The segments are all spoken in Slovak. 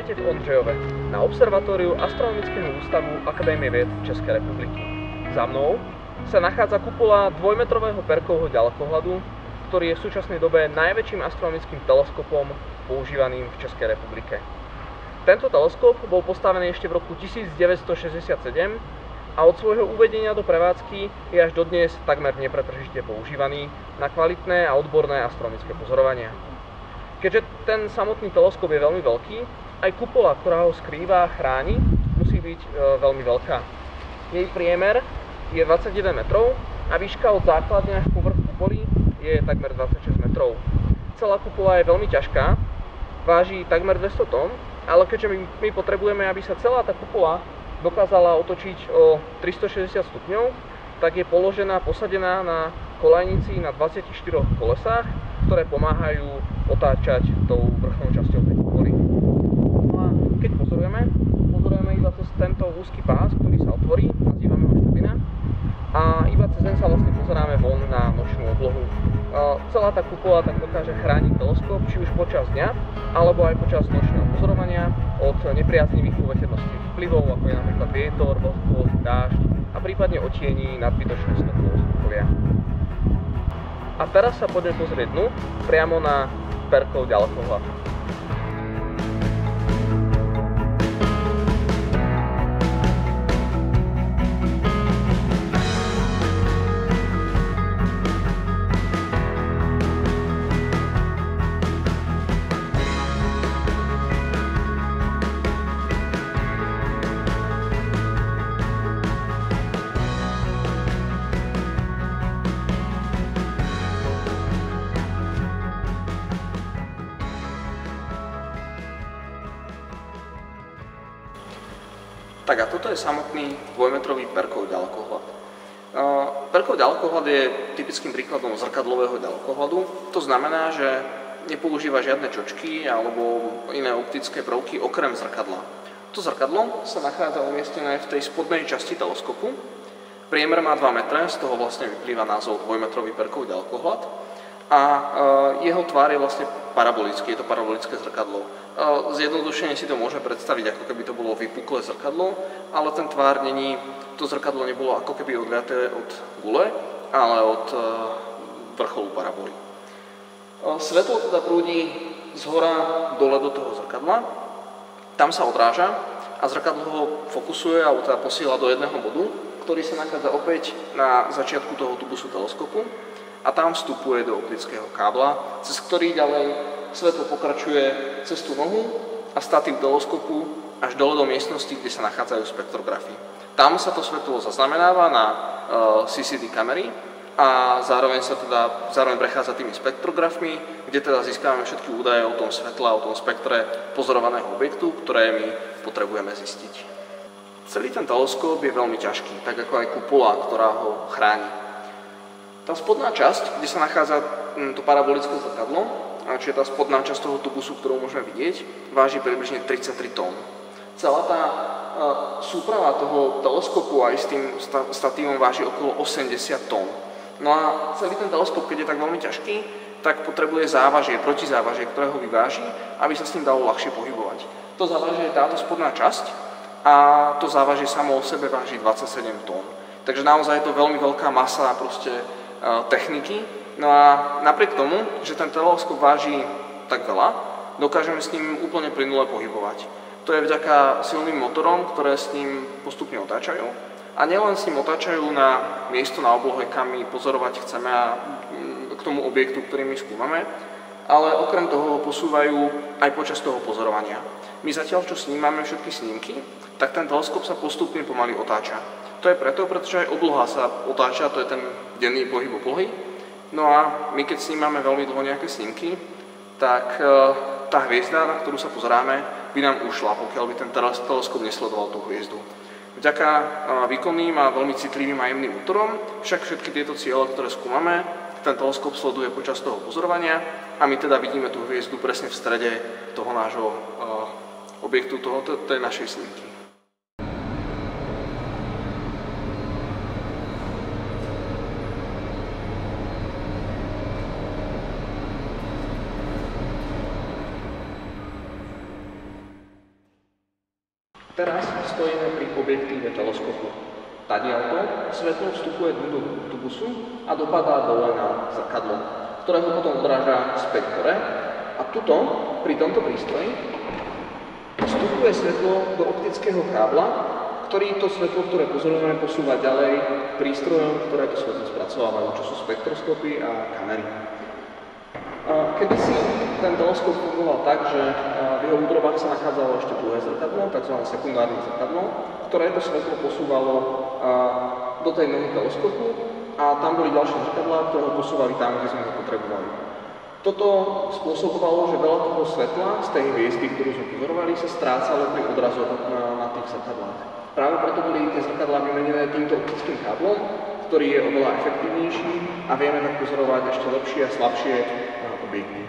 Vítajte v Ondřejove, na observatóriu Astronomického ústavu Akadémie vied Českej republiky. Za mnou sa nachádza kupola 2-metrového Perkovho ďalekohľadu, ktorý je v súčasnej dobe najväčším astronomickým teleskopom používaným v Českej republike. Tento teleskop bol postavený ešte v roku 1967 a od svojho uvedenia do prevádzky je až dodnes takmer nepretržite používaný na kvalitné a odborné astronomické pozorovania. Keďže ten samotný teleskop je veľmi veľký, aj kupola, ktorá ho skrýva a chráni, musí byť veľmi veľká. Jej priemer je 21 metrov a výška od základne až po vrch kupoly je takmer 26 metrov. Celá kupola je veľmi ťažká, váži takmer 200 tón, ale keďže my potrebujeme, aby sa celá tá kupola dokázala otočiť o 360 stupňov, tak je položená, posadená na kolajnici na 24 kolesách, ktoré pomáhajú otáčať tou vrcholnou časťou tej kupoly. No a keď pozorujeme iba cez tento úzky pás, ktorý sa otvorí, nazývame ho štrbina, a iba cez ten sa vlastne pozeráme von na nočnú oblohu. Celá tá kupola tak dokáže chrániť teleskop, či už počas dňa, alebo aj počas nočného pozorovania od nepriaznivých poveternostných vplyvov, ako je napríklad vietor, vlhkosť, dážď a prípadne otiení nadbytočné svetlo z okolia. A teraz sa poďme pozrieť dnu priamo na Perkov ďalekohľad. Tak a toto je samotný 2-metrový Perkov ďalekohľad. Perkov ďalekohľad je typickým príkladom zrkadlového ďalekohľadu. To znamená, že nepoužíva žiadne čočky alebo iné optické prvky okrem zrkadla. To zrkadlo sa nachádza umiestnené v tej spodnej časti teleskopu. Priemer má 2 metre, z toho vlastne vyplýva názov 2-metrový Perkov ďalekohľad. A jeho tvár je vlastne parabolický, je to parabolické zrkadlo. Zjednodušene si to môže predstaviť, ako keby to bolo vypuklé zrkadlo, ale ten tvár to zrkadlo nebolo ako keby odliaté od gule, ale od vrcholu paraboly. Svetlo teda prúdi zhora dole do toho zrkadla, tam sa odráža a zrkadlo ho fokusuje alebo teda posiela do jedného bodu, ktorý sa nachádza opäť na začiatku toho tubusu teleskopu a tam vstupuje do optického kábla, cez ktorý ďalej svetlo pokračuje cez tú nohu a statív teleskopu až dole do miestnosti, kde sa nachádzajú spektrografy. Tam sa to svetlo zaznamenáva na CCD kamery a zároveň prechádza tými spektrografmi, kde teda získavame všetky údaje o tom svetle a o tom spektre pozorovaného objektu, ktoré my potrebujeme zistiť. Celý ten teleskop je veľmi ťažký, tak ako aj kupola, ktorá ho chráni. Tá spodná časť, kde sa nachádza to parabolické zrkadlo, čiže tá spodná časť toho tubusu, ktorú môžeme vidieť, váži približne 33 tón. Celá tá súprava toho teleskopu aj s tým statívom váži okolo 80 tón. No a celý ten teleskop, keď je tak veľmi ťažký, tak potrebuje protizávažie, ktoré ho vyváži, aby sa s ním dalo ľahšie pohybovať. To závažie je táto spodná časť a to závažie samo o sebe váži 27 tón. Takže naozaj je to veľmi veľká masa techniky. No a napriek tomu, že ten teleskop váži tak veľa, dokážeme s ním úplne plynule pohybovať. To je vďaka silným motorom, ktoré s ním postupne otáčajú. A nielen s ním otáčajú na miesto na oblohe, kam my pozorovať chceme a k tomu objektu, ktorý my skúmame, ale okrem toho ho posúvajú aj počas toho pozorovania. My zatiaľ, čo snímame všetky snímky, tak ten teleskop sa postupne pomaly otáča. To je pretože aj obloha sa otáča, to je ten denný pohyb oblohy. No a my keď snímame veľmi dlho nejaké snímky, tak tá hviezda, na ktorú sa pozeráme, by nám ušla, pokiaľ by ten teleskop nesledoval tú hviezdu. Vďaka výkonným a veľmi citlivým a jemným motorom však všetky tieto ciele, ktoré skúmame, ten teleskop sleduje počas toho pozorovania a my teda vidíme tú hviezdu presne v strede toho nášho objektu, tej našej snímky. Teraz stojíme pri objektíve teleskopu. Tadiaľto svetlo vstupuje do tubusu a dopadá dole na zrkadlo, ktoré ho potom odráža späť hore. A tuto, pri tomto prístroji, vstupuje svetlo do optického kábla, ktorý to svetlo, ktoré pozorujeme, posúva ďalej prístrojom, ktoré to svetlo spracovávajú, čo sú spektroskopy a kamery. Kedysi ten teleskop fungoval tak, že v jeho údrobách sa nachádzalo ešte druhé zrkadlo, tzv. Sekundárne zrkadlo, ktoré to svetlo posúvalo do tej nohy teleskopu a tam boli ďalšie zrkadlá, ktoré ho posúvali tam, kde sme ho potrebovali. Toto spôsobovalo, že veľa toho svetla z tej hviezdy, ktorú sme pozorovali, sa strácalo pri odrazoch na tých zrkadlách. Práve preto boli tie zrkadlá vymenené týmto optickým káblom, ktorý je oveľa efektívnejší a vieme tak pozorovať ešte lepšie a slabšie objekty.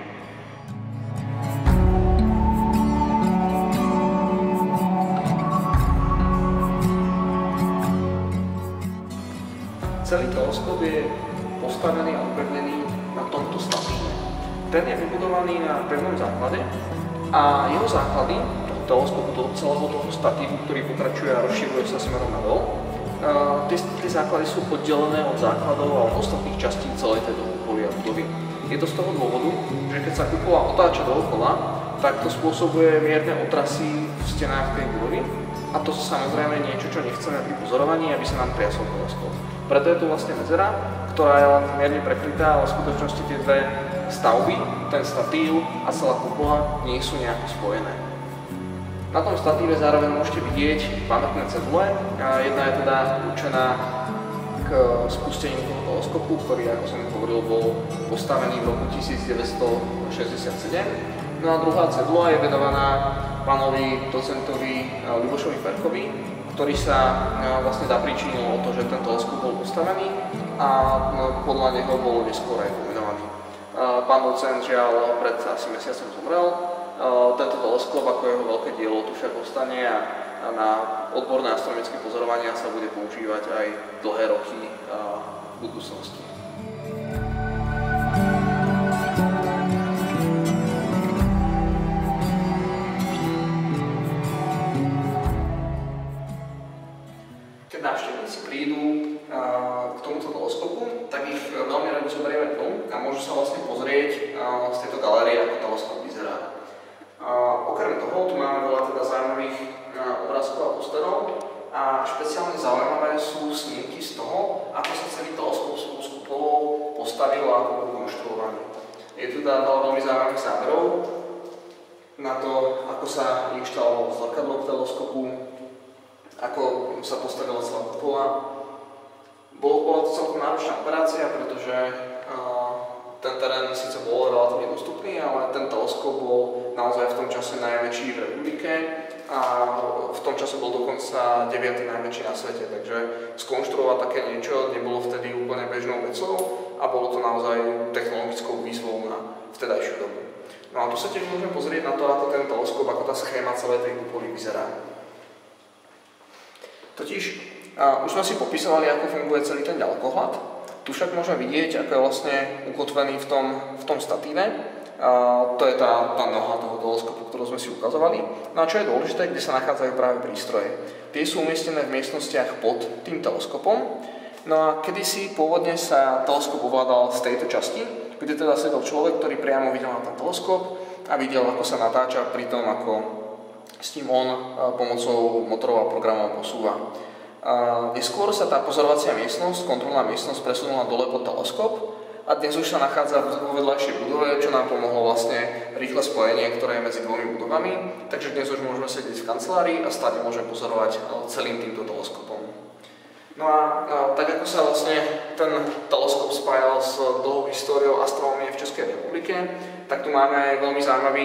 Celý teleskop je postavený a upevnený na tomto statíve. Ten je vybudovaný na pevnom základe a jeho základy, toho teleskopu, toho celého toho statívu, ktorý pokračuje a rozširuje sa smerom nadol, tie základy sú oddelené od základov a od ostatných častí celej tejto kupoly a budovy. Je to z toho dôvodu, že keď sa kupola otáča dookola, tak to spôsobuje mierne otrasy v stenách tej budovy a to sú samozrejme niečo, čo nechceme pri pozorovaní, aby sa nám triasol teleskop. Preto je tu vlastne medzera, ktorá je len mierne prekrytá, ale v skutočnosti tie dve stavby, ten statív a celá kupola nie sú nejako spojené. Na tom statíve zároveň môžete vidieť pamätné cedule. Jedna je teda určená k spusteniu toho teleskopu, ktorý, ako som hovoril, bol postavený v roku 1967. No a druhá cedula je venovaná pánovi docentovi Ľubošovi Perkovi, ktorý sa vlastne zapričinil o to, že ten teleskop bol postavený a podľa neho bol neskôr aj pomenovaný. Pán docent žiaľ pred asi mesiacom zomrel. Tento teleskop ako jeho veľké dielo tu však ostane a na odborné astronomické pozorovania sa bude používať aj dlhé roky v budúcnosti. Keď návštevníci prídu k tomuto teleskopu, tak ich veľmi radi zoberieme dnu a môžu sa vlastne pozrieť z tejto galérie, ako teleskop vyzerá. Okrem toho tu máme veľa teda zaujímavých obrázkov a posterov a špeciálne zaujímavé sú snímky z toho, ako sa celý teleskop spolu s kupolou postavil a ako bol konštruovaný. Je tu teda veľa veľmi zaujímavých záberov na to, ako sa inštalovalo zrkadlo k teleskopu, ako sa postavila celá kupola. Bola to celkom náročná operácia, pretože ten terén síce bol relatívne dostupný, ale ten teleskop bol naozaj v tom čase najväčší v republike a v tom čase bol dokonca 9. najväčší na svete, takže skonštruovať také niečo nebolo vtedy úplne bežnou vecou a bolo to naozaj technologickou výzvou na vtedajšiu dobu. No a tu sa tiež môžeme pozrieť na to, ako ten teleskop, ako tá schéma celej tej kupoly vyzerá. Totiž už sme si popisovali, ako funguje celý ten ďalekohľad. Tu však môžeme vidieť, ako je vlastne ukotvený v tom statíve. To je tá noha toho teleskopu, ktorú sme si ukazovali. No a čo je dôležité, kde sa nachádzajú práve prístroje. Tie sú umiestnené v miestnostiach pod tým teleskopom. No a kedysi pôvodne sa teleskop ovládal z tejto časti, kde teda sedel človek, ktorý priamo videl na ten teleskop a videl, ako sa natáča pri tom, ako s ním on pomocou motorov a programov posúva. Neskôr sa tá pozorovacia miestnosť, kontrolná miestnosť presunula dole pod teleskop a dnes už sa nachádza vo vedľajšej budove, čo nám pomohlo vlastne rýchle spojenie, ktoré je medzi dvomi budovami. Takže dnes už môžeme sedieť v kancelárii a stále môžeme pozorovať celým týmto teleskopom. No a tak ako sa vlastne ten teleskop spájal s dlhou históriou astronómie v Českej republike, tak tu máme aj veľmi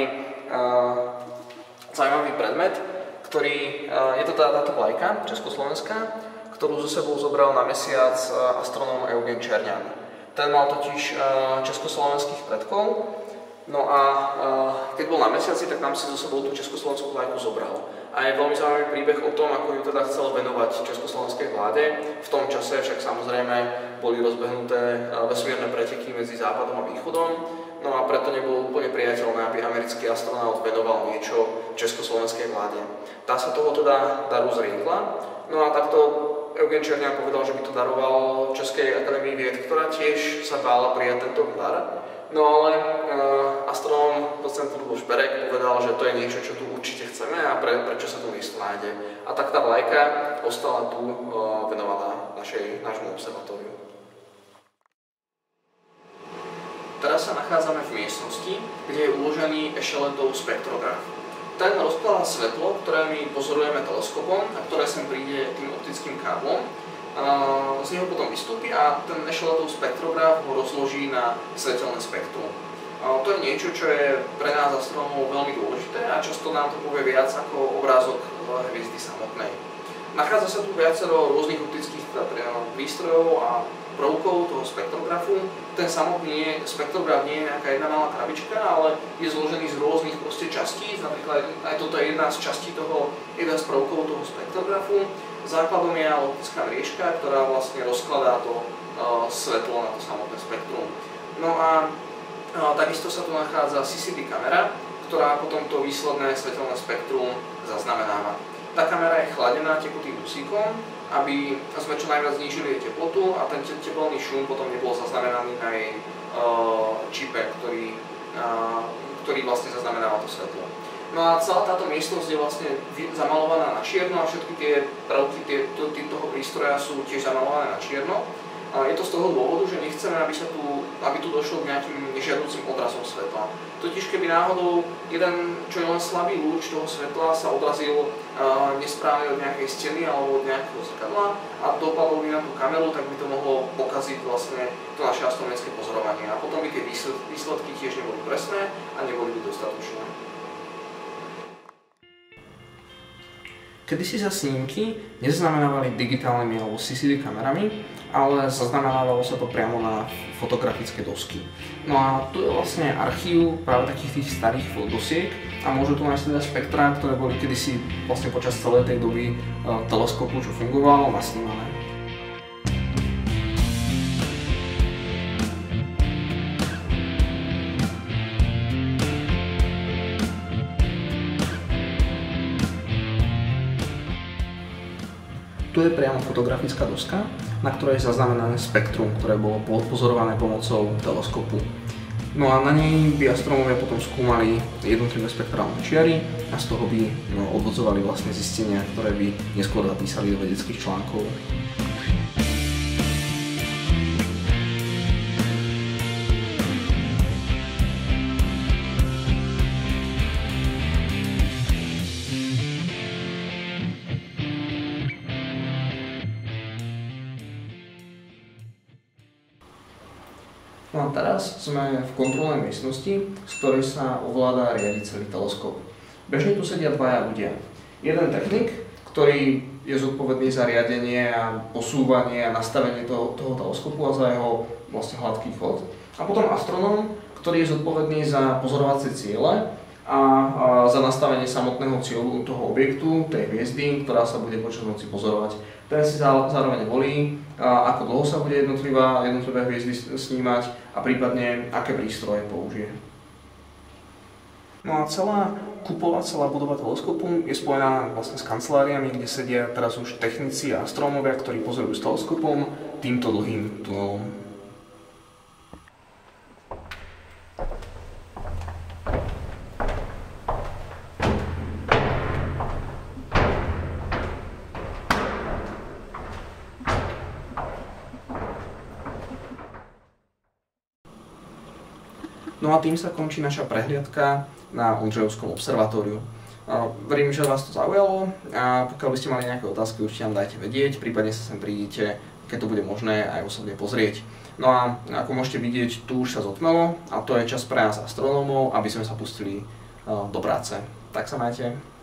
zaujímavý predmet, ktorý je to táto vlajka československá, ktorú zo sebou zobral na mesiac astronóm Eugen Čerňan. Ten mal totiž československých predkov, no a keď bol na mesiaci, tak tam si zo sebou tú československú vlajku zobral. A je veľmi zaujímavý príbeh o tom, ako ju teda chcel venovať československej vláde. V tom čase však samozrejme boli rozbehnuté vesmírne preteky medzi západom a východom. no a preto nebolo úplne priateľné, aby americký astronaut venoval niečo československej vláde. Tá sa toho teda daru zriekla, no a takto Eugen Černiak povedal, že by to daroval Českej akadémii vied, ktorá tiež sa bála prijať tento dar. No ale astronóm docent Ľuboš Berek povedal, že to je niečo, čo tu určite chceme a prečo sa tu miesto nájde. A tak tá vlajka ostala tu venovaná nášmu observatóriu. Teraz sa nachádzame v miestnosti, kde je uložený Echeletov spektrograf. Ten rozkladá svetlo, ktoré my pozorujeme teleskopom a ktoré sem príde tým optickým káblom. Z neho potom vystúpi a ten Echeletov spektrograf ho rozloží na svetelné spektrum. To je niečo, čo je pre nás astronómov veľmi dôležité a často nám to povie viac ako obrázok hviezdy samotnej. Nachádza sa tu viacero rôznych optických prístrojov a prvkov toho spektrografu. Ten samotný spektrograf nie je nejaká jedna malá krabička, ale je zložený z rôznych častí. Napríklad aj toto je jedna z častí jeden z prvkov toho spektrografu. Základom je optická mriežka, ktorá vlastne rozkladá to svetlo na to samotné spektrum. No a takisto sa tu nachádza CCD kamera, ktorá potom to výsledné svetelné spektrum zaznamenáva. Tá kamera je chladená tekutým dusíkom, aby sme čo najviac znížili jej teplotu a ten teplný šum potom nebol zaznamenaný na jej čipe, ktorý vlastne zaznamenáva to svetlo. No a celá táto miestnosť je vlastne zamalovaná na čierno a všetky tie prvky toho prístroja sú tiež zamalované na čierno. Je to z toho dôvodu, že nechceme, aby tu došlo k nejakým nežiaducim odrazom svetla. Totiž keby náhodou jeden, čo je len slabý lúč toho svetla, sa odrazil nesprávne od nejakej steny alebo od nejakého zrkadla a dopadol by na tú kameru, tak by to mohlo pokaziť vlastne to naše astronomické pozorovanie. A potom by tie výsledky tiež neboli presné a neboli by dostatočné. Kedysi sa snímky nezaznamenávali digitálnymi alebo CCD kamerami, ale zaznamenávalo sa to priamo na fotografické dosky. No a tu je vlastne archív práve takých tých starých dosiek a môžu tu nájsť teda spektrá, ktoré boli kedysi vlastne počas celej tej doby teleskopu, čo fungovalo, nasnímané. Tu je priamo fotografická doska, na ktorej je zaznamenané spektrum, ktoré bolo pozorované pomocou teleskopu. No a na nej by astronómovia potom skúmali jednotlivé spektrálne čiary a z toho by odvodzovali vlastne zistenia, ktoré by neskôr zapísali do vedeckých článkov. No a teraz sme v kontrolnej miestnosti, z ktorej sa ovláda a riadi celý teleskop. Bežne tu sedia dvaja ľudia. Jeden technik, ktorý je zodpovedný za riadenie a posúvanie a nastavenie toho teleskopu a za jeho vlastne hladký chod. A potom astronóm, ktorý je zodpovedný za pozorovacie ciele a za nastavenie samotného cieľu toho objektu, tej hviezdy, ktorá sa bude počas noci pozorovať. Ten si zároveň volí, ako dlho sa bude jednotlivé hviezdy snímať a prípadne aké prístroje použije. No a celá kupola, celá budova teleskopu je spojená vlastne s kanceláriami, kde sedia teraz už technici a astronómovia, ktorí pozorujú s teleskopom týmto dlhým tunelom. No a tým sa končí naša prehliadka na Ondřejovskom observatóriu. Verím, že vás to zaujalo a pokiaľ by ste mali nejaké otázky, určite nám dajte vedieť, prípadne sa sem prídete, keď to bude možné, aj osobne pozrieť. No a ako môžete vidieť, tu už sa zotmelo a to je čas pre nás astronómov, aby sme sa pustili do práce. Tak sa majte.